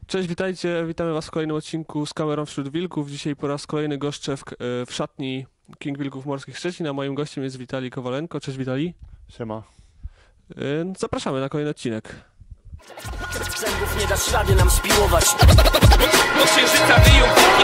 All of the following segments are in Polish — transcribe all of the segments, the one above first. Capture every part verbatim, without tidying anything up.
Cześć, witajcie, witamy was w kolejnym odcinku z kamerą wśród wilków. Dzisiaj po raz kolejny goszczę w, w szatni King Wilków Morskich Szczecin, a moim gościem jest Witalij Kowalenko. Cześć Witalij. Siema. Zapraszamy na kolejny odcinek. Zębów nie da ślady nam spiłować. Do księżyca wyją.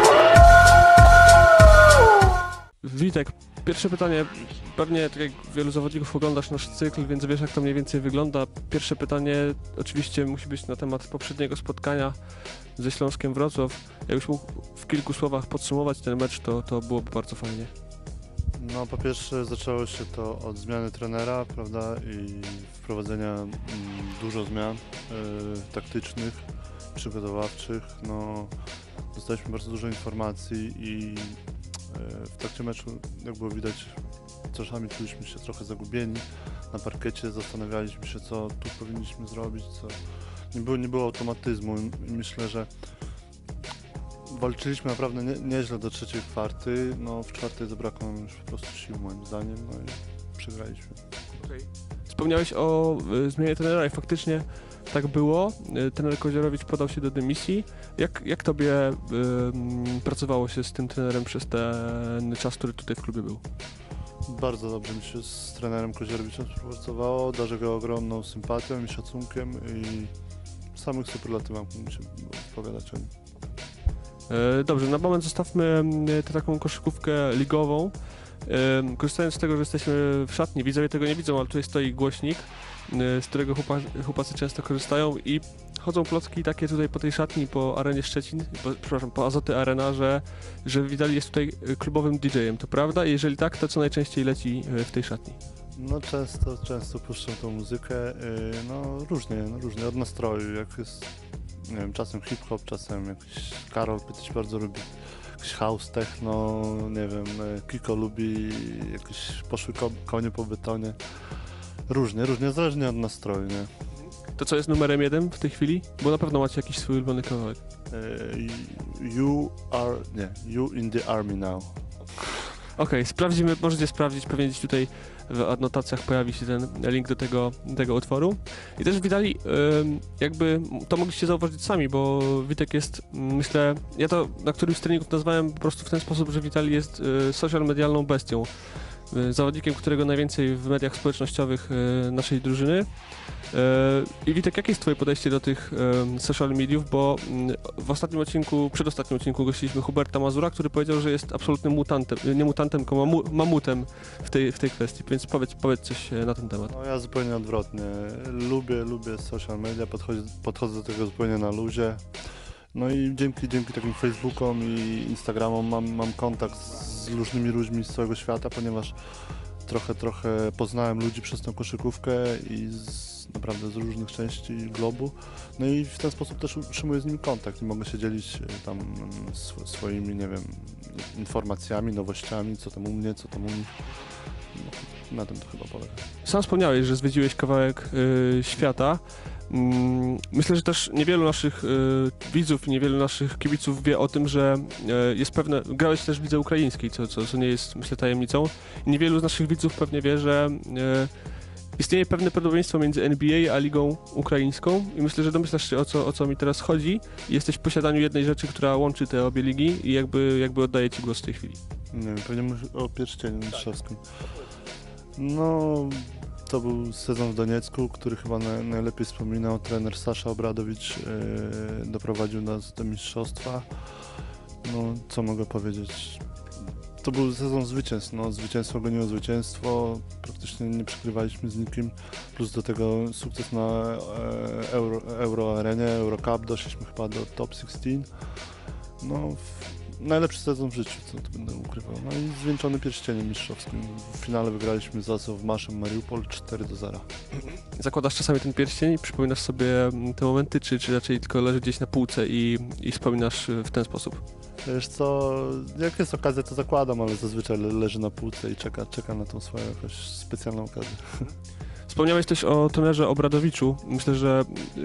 Witek, pierwsze pytanie. Pewnie, tak jak wielu zawodników, oglądasz nasz cykl, więc wiesz, jak to mniej więcej wygląda. Pierwsze pytanie oczywiście musi być na temat poprzedniego spotkania ze Śląskiem Wrocław. Jakbyś mógł w kilku słowach podsumować ten mecz, to, to byłoby bardzo fajnie. No po pierwsze zaczęło się to od zmiany trenera, prawda, i wprowadzenia mm, dużo zmian y, taktycznych, przygotowawczych. No, dostaliśmy bardzo dużo informacji i y, w trakcie meczu, jak było widać, czasami czuliśmy się trochę zagubieni na parkiecie, zastanawialiśmy się, co tu powinniśmy zrobić, co nie było, nie było automatyzmu i myślę, że walczyliśmy naprawdę nie, nieźle do trzeciej kwarty, no w czwartej zabrakło nam już po prostu sił moim zdaniem, no i przegraliśmy. Okay. Wspomniałeś o y, zmianie trenera i faktycznie tak było. Y, trener Koziorowicz podał się do dymisji. Jak, jak tobie y, y, pracowało się z tym trenerem przez ten czas, który tutaj w klubie był? Bardzo dobrze mi się z trenerem Koziorowiczem współpracowało, darzę go ogromną sympatią i szacunkiem i w samych superlatywach mógłbym się opowiadać o nim. Dobrze, na moment zostawmy tę taką koszykówkę ligową. Korzystając z tego, że jesteśmy w szatni, widzowie tego nie widzą, ale tutaj stoi głośnik, z którego chłopacy, chłopacy często korzystają i chodzą plotki takie tutaj po tej szatni, po Arenie Szczecin, po, przepraszam, po Azoty Arena, że, że Witalij jest tutaj klubowym D J-em. To prawda? Jeżeli tak, to co najczęściej leci w tej szatni? No często, często puszczam tą muzykę, no różnie, no różnie, od nastroju, jak jest, nie wiem, czasem hip-hop, czasem jakiś Karol Pytyś bardzo lubi jakiś house, techno, nie wiem, Kiko lubi jakieś poszły ko konie po betonie, różnie, różnie, zależnie od nastroju, nie? To co jest numerem jeden w tej chwili? Bo na pewno macie jakiś swój ulubiony kawałek. You are, nie, you in the army now. Okej, okay, sprawdzimy, możecie sprawdzić, pewnie gdzieś tutaj w adnotacjach pojawi się ten link do tego, tego utworu. I też Witalij, jakby to mogliście zauważyć sami, bo Witek jest, myślę, ja to na którymś z treningów nazwałem po prostu w ten sposób, że Witalij jest social medialną bestią. Zawodnikiem, którego najwięcej w mediach społecznościowych naszej drużyny. I Witek, jakie jest twoje podejście do tych social mediów, bo w ostatnim odcinku, przedostatnim odcinku gościliśmy Huberta Mazura, który powiedział, że jest absolutnym mutantem, nie mutantem, tylko mamu, mamutem w tej, w tej kwestii, więc powiedz, powiedz coś na ten temat. No ja zupełnie odwrotnie, lubię, lubię social media, podchodzę, podchodzę do tego zupełnie na luzie. No i dzięki, dzięki takim Facebookom i Instagramom mam, mam kontakt z różnymi ludźmi z całego świata, ponieważ trochę, trochę poznałem ludzi przez tą koszykówkę i z, naprawdę z różnych części globu. No i w ten sposób też utrzymuję z nimi kontakt i mogę się dzielić tam sw swoimi, nie wiem, informacjami, nowościami, co tam u mnie, co tam u nich. No, na tym to chyba polega. Sam wspomniałeś, że zwiedziłeś kawałek y, świata. Myślę, że też niewielu naszych y, widzów i niewielu naszych kibiców wie o tym, że y, jest pewne... Grałeś też w lidze ukraińskiej, co, co, co nie jest, myślę, tajemnicą. I niewielu z naszych widzów pewnie wie, że y, istnieje pewne podobieństwo między N B A a ligą ukraińską. I myślę, że domyślasz się, o co, o co mi teraz chodzi. I jesteś w posiadaniu jednej rzeczy, która łączy te obie ligi i jakby, jakby oddaję ci głos w tej chwili. Nie wiem, pewnie mówisz o pierścieniu mistrzowskim. No... To był sezon w Doniecku, który chyba na, najlepiej wspominał. Trener Sasza Obradowicz yy, doprowadził nas do mistrzostwa. No, co mogę powiedzieć? To był sezon zwycięstw. No, zwycięstwo goniło zwycięstwo. Praktycznie nie przegrywaliśmy z nikim. Plus do tego sukces na e, Euro, Euro Arenie, Eurocup. Doszliśmy chyba do top szesnaście. No, w, najlepszy sezon w życiu, co tu będę ukrywał. No i zwieńczony pierścieniem mistrzowskim. W finale wygraliśmy z Azov Maszem Mariupol cztery do zera. Zakładasz czasami ten pierścień i przypominasz sobie te momenty, czy, czy raczej tylko leży gdzieś na półce i, i wspominasz w ten sposób? Wiesz co, jak jest okazja, to zakładam, ale zazwyczaj leży na półce i czeka, czeka na tą swoją jakąś specjalną okazję. Wspomniałeś też o trenerze Obradowiczu. Myślę, że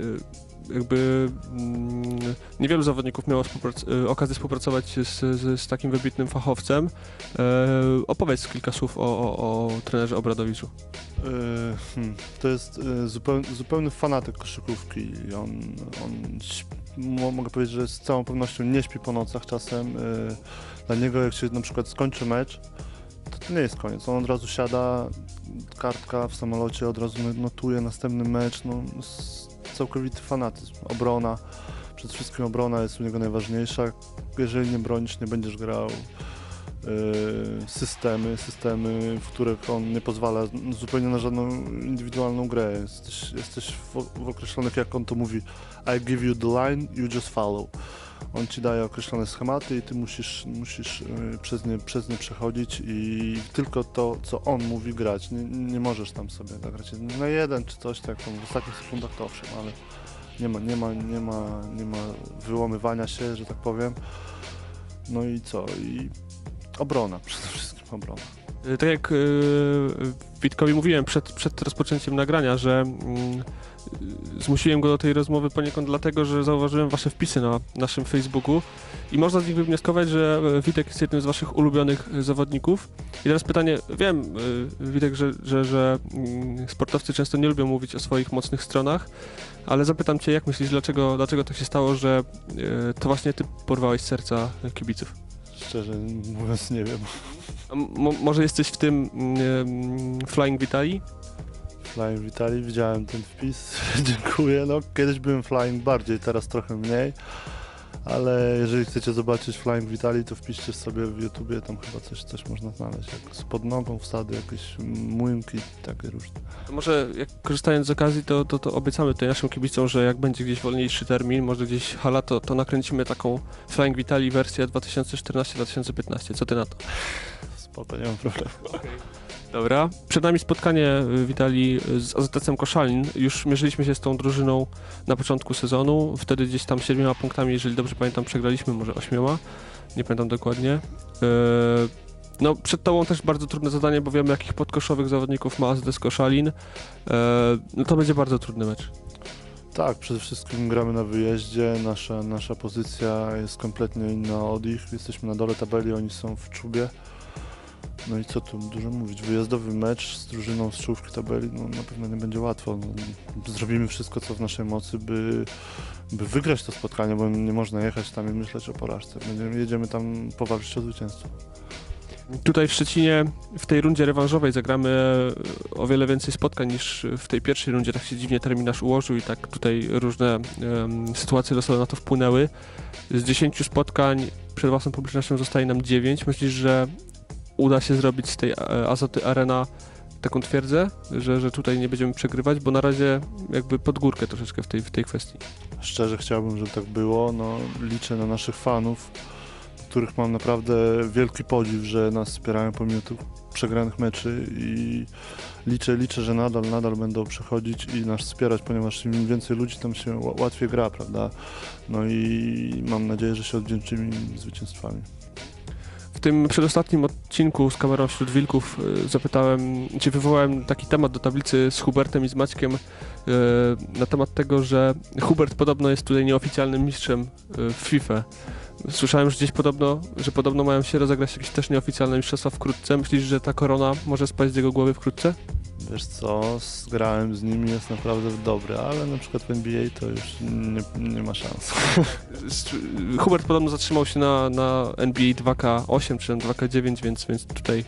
jakby mm, niewielu zawodników miało współprac- okazję współpracować z, z, z takim wybitnym fachowcem. E, opowiedz kilka słów o, o, o trenerze Obradowiczu. E, hmm, to jest e, zupeł, zupełny fanatyk koszykówki. On, on mo- mogę powiedzieć, że z całą pewnością nie śpi po nocach czasem. Y, dla niego jak się na przykład skończy mecz, to to nie jest koniec. On od razu siada, kartka w samolocie, od razu notuje następny mecz. No, s- całkowity fanatyzm. Obrona, przede wszystkim obrona jest u niego najważniejsza. Jeżeli nie bronisz, nie będziesz grał. Yy, systemy, systemy, w których on nie pozwala zupełnie na żadną indywidualną grę. Jesteś, jesteś w, w określonych, jak on to mówi, I give you the line, you just follow. On ci daje określone schematy i ty musisz, musisz yy, przez, nie, przez nie przechodzić i tylko to, co on mówi, grać. Nie, nie możesz tam sobie zagrać na jeden czy coś, tak tam w ostatnich sekundach to owszem, ale nie ma, nie ma, nie ma, nie ma wyłamywania się, że tak powiem. No i co? I obrona, przede wszystkim obrona. Y, Tak jak y, Witkowi mówiłem przed, przed rozpoczęciem nagrania, że y, zmusiłem go do tej rozmowy poniekąd dlatego, że zauważyłem wasze wpisy na naszym Facebooku i można z nich wywnioskować, że Witek jest jednym z waszych ulubionych zawodników. I teraz pytanie, wiem y, Witek, że, że, że y, sportowcy często nie lubią mówić o swoich mocnych stronach, ale zapytam cię, jak myślisz, dlaczego, dlaczego tak się stało, że y, to właśnie ty porwałeś serca kibiców? Szczerze mówiąc nie wiem. A mo- może jesteś w tym mm, Flying Vitali? Flying Vitali, widziałem ten wpis, dziękuję. No kiedyś byłem Flying bardziej, teraz trochę mniej. Ale jeżeli chcecie zobaczyć Flying Vitali, to wpiszcie sobie w YouTubie, tam chyba coś, coś można znaleźć. Jak spod nogą wsady, jakieś młynki, takie różne. To może jak korzystając z okazji, to, to, to obiecamy tutaj naszym kibicom, że jak będzie gdzieś wolniejszy termin, może gdzieś hala, to, to nakręcimy taką Flying Vitali wersję dwa tysiące czternasty dwa tysiące piętnaście. Co ty na to? Spoko, nie mam problemu. Dobra. Przed nami spotkanie Vitali z A Z S-em Koszalin. Już mierzyliśmy się z tą drużyną na początku sezonu. Wtedy gdzieś tam siedmioma punktami, jeżeli dobrze pamiętam, przegraliśmy, może ośmioma. Nie pamiętam dokładnie. Yy, no, przed tobą też bardzo trudne zadanie, bo wiemy, jakich podkoszowych zawodników ma A Z S Koszalin. Yy, no to będzie bardzo trudny mecz. Tak, przede wszystkim gramy na wyjeździe, nasza, nasza pozycja jest kompletnie inna od ich. Jesteśmy na dole tabeli, oni są w czubie. No i co tu dużo mówić, wyjazdowy mecz z drużyną z czołówki tabeli, no na pewno nie będzie łatwo. No, zrobimy wszystko, co w naszej mocy, by, by wygrać to spotkanie, bo nie można jechać tam i myśleć o porażce. Będziemy, jedziemy tam powalczyć o zwycięstwo. Tutaj w Szczecinie w tej rundzie rewanżowej zagramy o wiele więcej spotkań niż w tej pierwszej rundzie. Tak się dziwnie terminarz ułożył i tak tutaj różne um, sytuacje losowe na to wpłynęły. Z dziesięciu spotkań przed własną publicznością zostaje nam dziewięć. Myślisz, że uda się zrobić z tej Azoty Arena taką twierdzę, że, że tutaj nie będziemy przegrywać, bo na razie jakby pod górkę troszeczkę w tej, w tej kwestii. Szczerze chciałbym, żeby tak było. No, liczę na naszych fanów, których mam naprawdę wielki podziw, że nas wspierają pomimo tych przegranych meczy i liczę, liczę, że nadal, nadal będą przychodzić i nas wspierać, ponieważ im więcej ludzi tam się łatwiej gra, prawda? No i mam nadzieję, że się odwdzięczymy im zwycięstwami. W tym przedostatnim odcinku z kamerą wśród wilków y, zapytałem, czy wywołałem taki temat do tablicy z Hubertem i z Maćkiem y, na temat tego, że Hubert podobno jest tutaj nieoficjalnym mistrzem y, w FIFA. Słyszałem, że gdzieś podobno, że podobno mają się rozegrać jakieś też nieoficjalne mistrzostwa wkrótce. Myślisz, że ta korona może spaść z jego głowy wkrótce? Wiesz co, grałem z nimi, jest naprawdę dobry, ale na przykład w N B A to już nie, nie ma szans. Hubert podobno zatrzymał się na, na N B A dwa K osiem czy dwa K dziewięć, więc, więc tutaj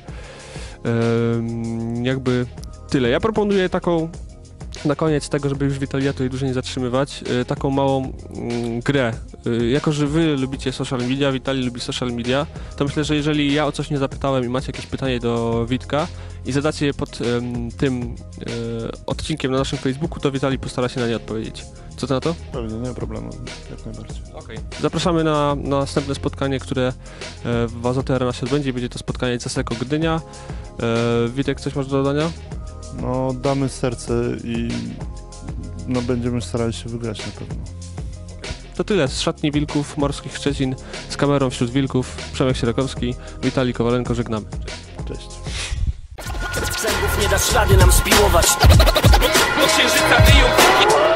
um, jakby tyle. Ja proponuję taką, na koniec tego, żeby już Witalia tutaj dłużej nie zatrzymywać, y, taką małą y, grę. Y, jako, że wy lubicie social media, Witali lubi social media, to myślę, że jeżeli ja o coś nie zapytałem i macie jakieś pytanie do Witka i zadacie je pod y, tym y, odcinkiem na naszym Facebooku, to Witali postara się na nie odpowiedzieć. Co ty na to? Pewnie, nie ma problemu, jak najbardziej. Okay. Zapraszamy na, na następne spotkanie, które w Azoty Arena się odbędzie. Będzie to spotkanie C S E K O Gdynia. E, Witek, coś masz do dodania? No, damy serce i no, będziemy starali się wygrać na pewno. To tyle z szatni Wilków Morskich Szczecin z kamerą wśród Wilków. Przemek Sierakowski, Witali Kowalenko, żegnamy. Cześć. Zębów nie da ślady nam spiłować. Do księżyca wyją